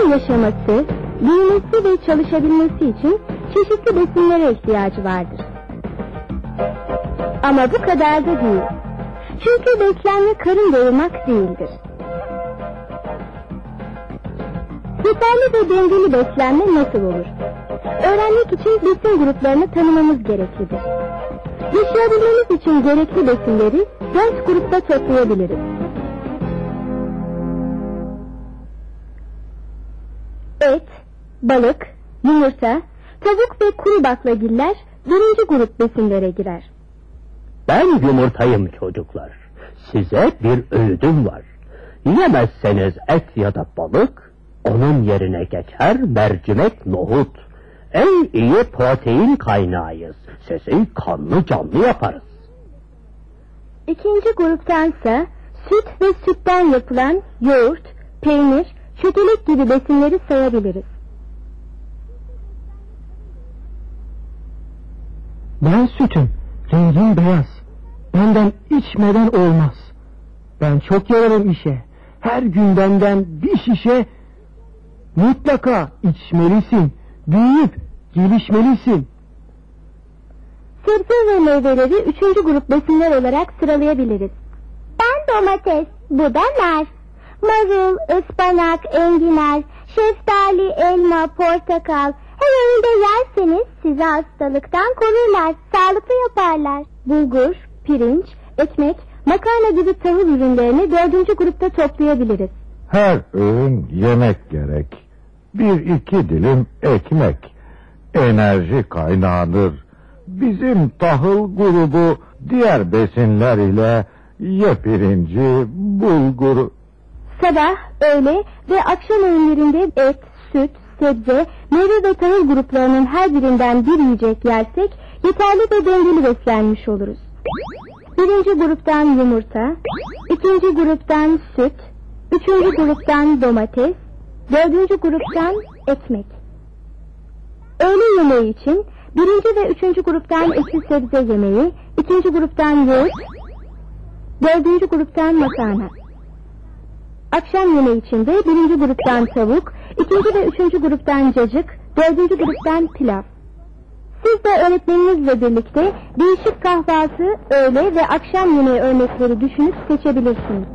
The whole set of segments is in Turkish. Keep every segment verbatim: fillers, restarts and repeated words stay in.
Hayvanın yaşaması, büyümesi ve çalışabilmesi için çeşitli besinlere ihtiyacı vardır. Ama bu kadar da değil. Çünkü beslenme karın doyurmak değildir. Yeterli ve dengeli beslenme nasıl olur? Öğrenmek için besin gruplarını tanımamız gereklidir. Yaşayabilmemiz için gerekli besinleri dört grupta toplayabiliriz. Et, balık, yumurta, tavuk ve kuru baklagiller birinci grup besinlere girer. Ben yumurtayım çocuklar. Size bir öğüdüm var. Yemezseniz et ya da balık, onun yerine geçer mercimek, nohut. En iyi protein kaynağıyız. Sizi kanlı canlı yaparız. İkinci gruptansa süt ve sütten yapılan yoğurt, peynir, çökelek gibi besinleri sayabiliriz. Ben sütüm, rengim beyaz. Benden içmeden olmaz. Ben çok yararım işe. Her gün benden bir şişe. Mutlaka içmelisin. Büyüyüp gelişmelisin. Sebze ve meyveleri üçüncü grup besinler olarak sıralayabiliriz. Ben domates, bu da nar. Marul, ıspanak, enginar, şeftali, elma, portakal. Her öğünde yerseniz sizi hastalıktan korurlar, sağlıklı yaparlar. Bulgur, pirinç, ekmek, makarna gibi tahıl ürünlerini dördüncü grupta toplayabiliriz. Her öğün yemek gerek. Bir iki dilim ekmek. Enerji kaynağıdır. Bizim tahıl grubu diğer besinler ile ya pirinci, bulguru. Sabah, öğle ve akşam öğünlerinde et, süt, sebze, meyve ve tahıl gruplarının her birinden bir yiyecek yersek yeterli ve dengeli beslenmiş oluruz. Birinci gruptan yumurta, ikinci gruptan süt, üçüncü gruptan domates, dördüncü gruptan ekmek. Öğle yemeği için birinci ve üçüncü gruptan etli sebze yemeği, ikinci gruptan yoğurt, dördüncü gruptan makarna. Akşam yemeği için de birinci gruptan tavuk, ikinci ve üçüncü gruptan cacık, dördüncü gruptan pilav. Siz de öğretmeninizle birlikte değişik kahvaltı, öğle ve akşam yemeği örnekleri düşünüp seçebilirsiniz.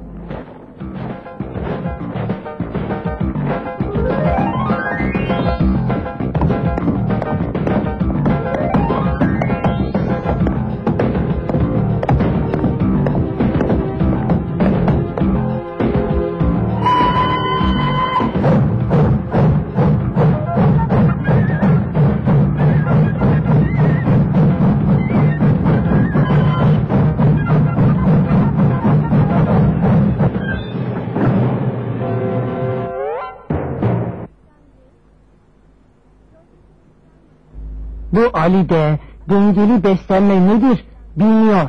Bu Ali de dengeli beslenme nedir bilmiyor.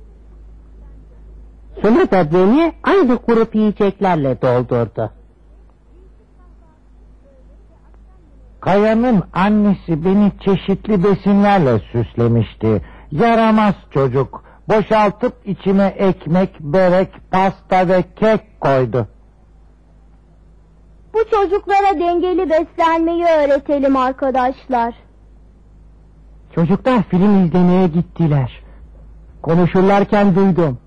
Sunu da beni aynı grup yiyeceklerle doldurdu. Kaya'nın annesi beni çeşitli besinlerle süslemişti. Yaramaz çocuk. Boşaltıp içime ekmek, börek, pasta ve kek koydu. Bu çocuklara dengeli beslenmeyi öğretelim arkadaşlar. Çocuklar film izlemeye gittiler. Konuşurlarken duydum.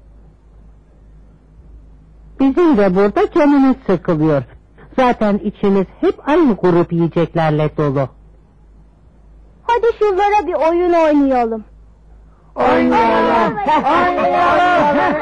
Bizim de burada canımız sıkılıyor. Zaten içimiz hep aynı grup yiyeceklerle dolu. Hadi şunlara bir oyun oynayalım. Oynayalım, oynayalım.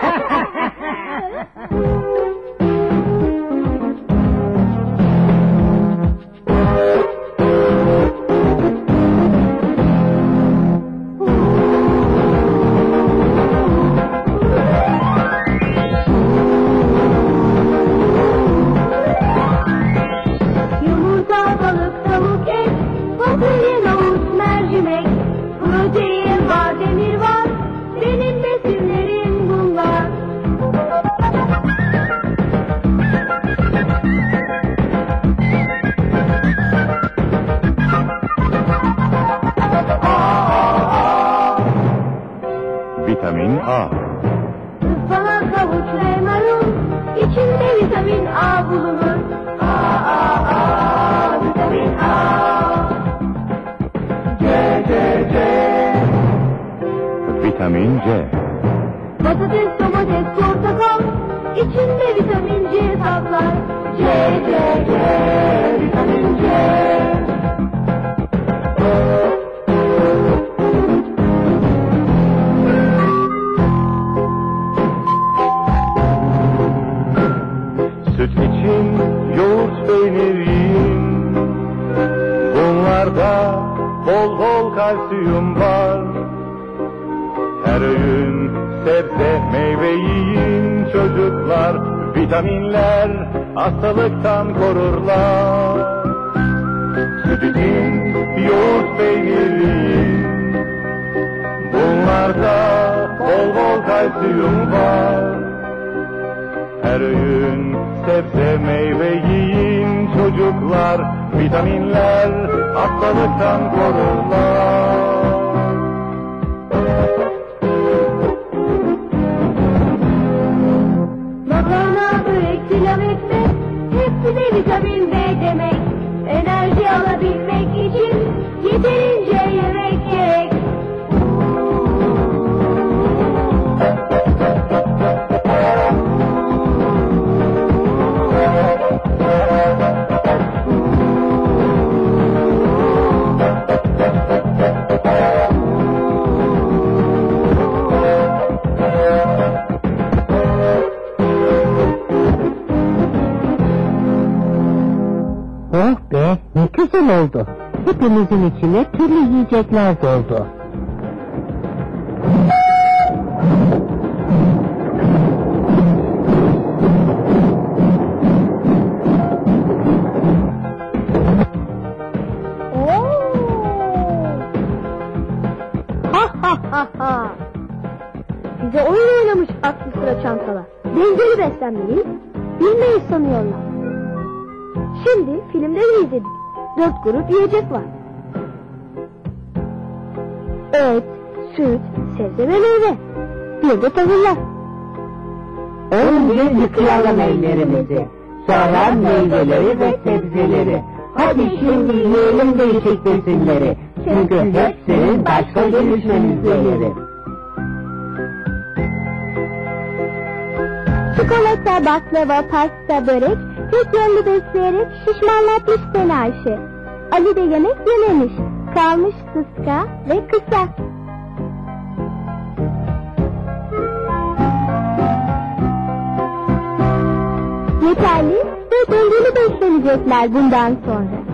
Vitamin A. Ispanak, havuç ve marul, içinde vitamin A bulunur. A, A, A. vitamin C. Patates, domates, portakal, içinde vitamin C saklar. C, C, C, vitamin C. Süt için yoğurt, peynir yiyin. Bunlarda bol bol kalsiyum var. Her öğün sebze meyve yiyin çocuklar. Vitaminler hastalıktan korurlar. Süt için yoğurt, peynir yiyin. Bunlarda bol bol kalsiyum var. Her öğün sebze meyve yiyin çocuklar. Vitaminler hastalıktan korurlar. Makarna, börek, pilav, ekmek, hepsi de vitamin B demek. Enerji alabilmek için yeterince yemek gerek. Oh be, ne güzel oldu. Hepimizin içine türlü yiyecekler doldu. Ha ha ha ha! Bize oyun oynamış aklı sıra çantalar. Dengeli beslenmeliyiz, bilmeyiz sanıyorlar. Şimdi filmde de izledik. Dört grup yiyecek var. Et, süt, sebze ve meyve. Bir de tahıllar. Önce yıkayalım ellerimizi. Sonra meyveleri ve sebzeleri. Hadi şimdi yiyelim değişik besinleri. Çünkü hepsinin başka gelişmemiz gelir. Çikolata, baklava, pasta, börek tek yönlü besleyerek şişmanlatmış seni Ayşe. Ali de yemek yememiş, kalmış sıska ve kısa. Yeterli ve dengeli beslenecekler bundan sonra.